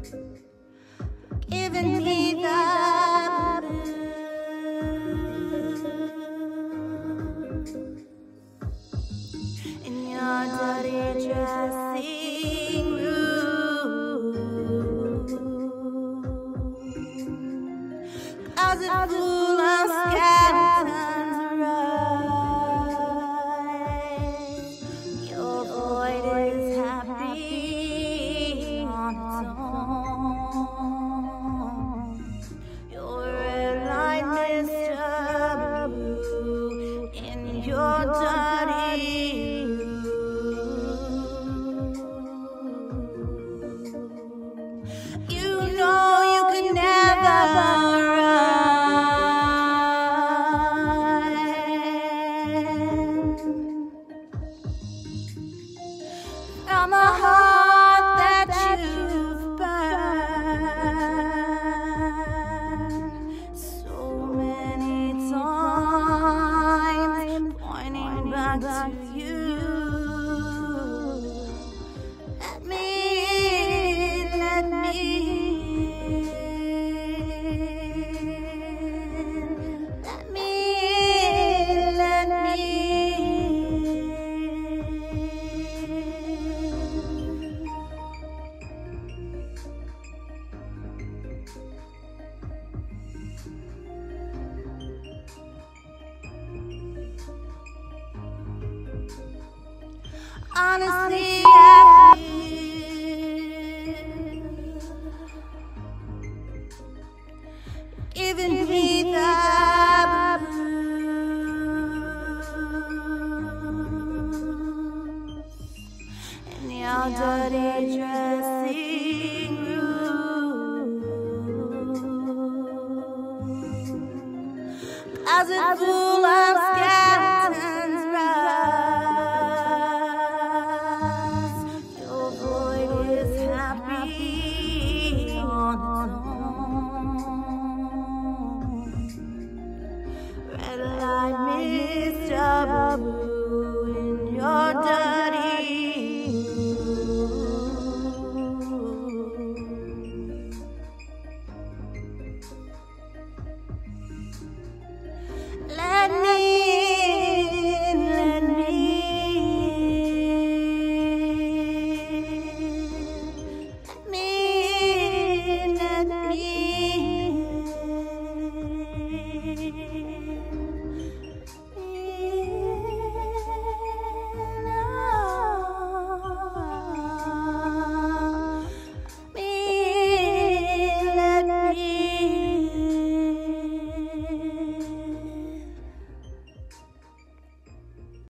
giving me the blues in your dirty dressing room. 'Cause it's full of skeletons, right? Your void is happy on its own. Your red light, Mr. Blue, in your dirty room. You know you could never from a heart that you've burned so many times, pointing back to you. Let me in, let me in, let me in, let me honestly, I feel giving me the blues in your dirty dressing room. 'Cause it's